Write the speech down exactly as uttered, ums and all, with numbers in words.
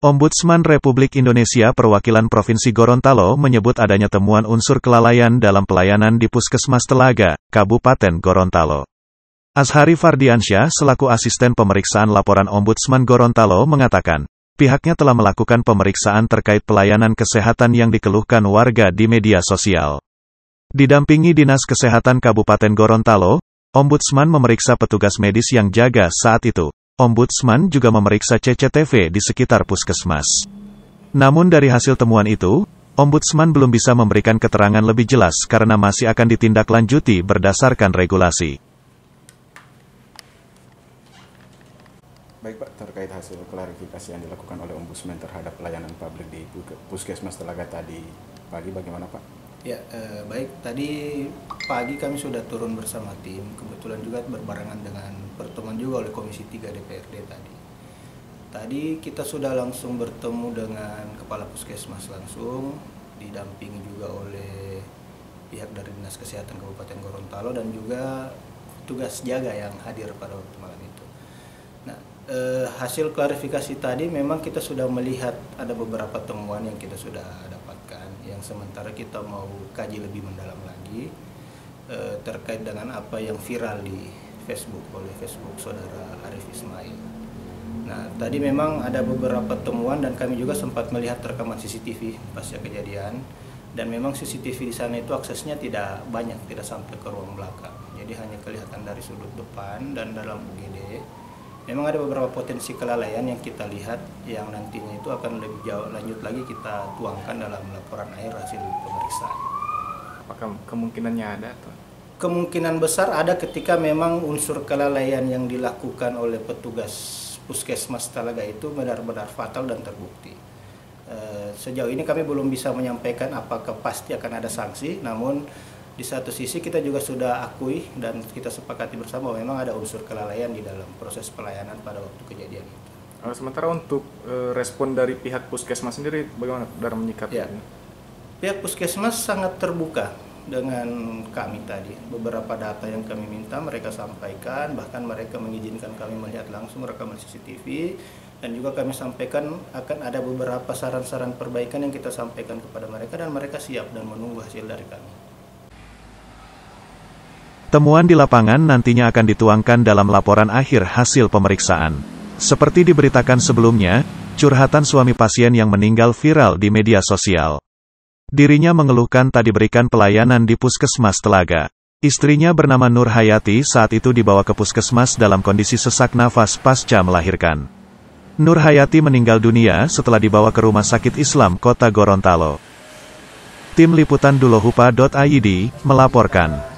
Ombudsman Republik Indonesia Perwakilan Provinsi Gorontalo menyebut adanya temuan unsur kelalaian dalam pelayanan di Puskesmas Telaga, Kabupaten Gorontalo. Azhari Fardiansyah selaku asisten pemeriksaan laporan Ombudsman Gorontalo mengatakan, pihaknya telah melakukan pemeriksaan terkait pelayanan kesehatan yang dikeluhkan warga di media sosial. Didampingi Dinas Kesehatan Kabupaten Gorontalo, Ombudsman memeriksa petugas medis yang jaga saat itu. Ombudsman juga memeriksa C C T V di sekitar puskesmas. Namun dari hasil temuan itu, Ombudsman belum bisa memberikan keterangan lebih jelas karena masih akan ditindaklanjuti berdasarkan regulasi. Baik Pak, terkait hasil klarifikasi yang dilakukan oleh Ombudsman terhadap pelayanan publik di Puskesmas Telaga tadi pagi, bagaimana Pak? Ya, eh, baik. Tadi pagi kami sudah turun bersama tim. Kebetulan juga berbarengan dengan pertemuan juga oleh Komisi tiga D P R D tadi. Tadi kita sudah langsung bertemu dengan Kepala Puskesmas langsung, didampingi juga oleh pihak dari Dinas Kesehatan Kabupaten Gorontalo dan juga tugas jaga yang hadir pada waktu malam itu. Nah, eh, hasil klarifikasi tadi memang kita sudah melihat ada beberapa temuan yang kita sudah dapatkan, yang sementara kita mau kaji lebih mendalam lagi eh, terkait dengan apa yang viral di Facebook oleh Facebook saudara Arif Ismail. Nah, tadi memang ada beberapa temuan dan kami juga sempat melihat rekaman C C T V pasca kejadian, dan memang C C T V di sana itu aksesnya tidak banyak, tidak sampai ke ruang belakang. Jadi hanya kelihatan dari sudut depan dan dalam U G D. Memang ada beberapa potensi kelalaian yang kita lihat yang nantinya itu akan lebih jauh lanjut lagi kita tuangkan dalam laporan akhir hasil pemeriksaan. Apakah kemungkinannya ada atau? Kemungkinan besar ada ketika memang unsur kelalaian yang dilakukan oleh petugas Puskesmas Telaga itu benar-benar fatal dan terbukti. E, sejauh ini kami belum bisa menyampaikan apakah pasti akan ada sanksi, namun di satu sisi kita juga sudah akui dan kita sepakati bersama bahwa memang ada unsur kelalaian di dalam proses pelayanan pada waktu kejadian itu. Sementara untuk e, respon dari pihak Puskesmas sendiri bagaimana dalam menyikapi? Ya. Pihak Puskesmas sangat terbuka dengan kami tadi. Beberapa data yang kami minta mereka sampaikan, bahkan mereka mengizinkan kami melihat langsung rekaman C C T V, dan juga kami sampaikan akan ada beberapa saran-saran perbaikan yang kita sampaikan kepada mereka, dan mereka siap dan menunggu hasil dari kami. Temuan di lapangan nantinya akan dituangkan dalam laporan akhir hasil pemeriksaan. Seperti diberitakan sebelumnya, curhatan suami pasien yang meninggal viral di media sosial. Dirinya mengeluhkan tak diberikan pelayanan di Puskesmas Telaga. Istrinya bernama Nur Hayati saat itu dibawa ke puskesmas dalam kondisi sesak nafas pasca melahirkan. Nur Hayati meninggal dunia setelah dibawa ke Rumah Sakit Islam Kota Gorontalo. Tim Liputan Dulohupa titik I D melaporkan.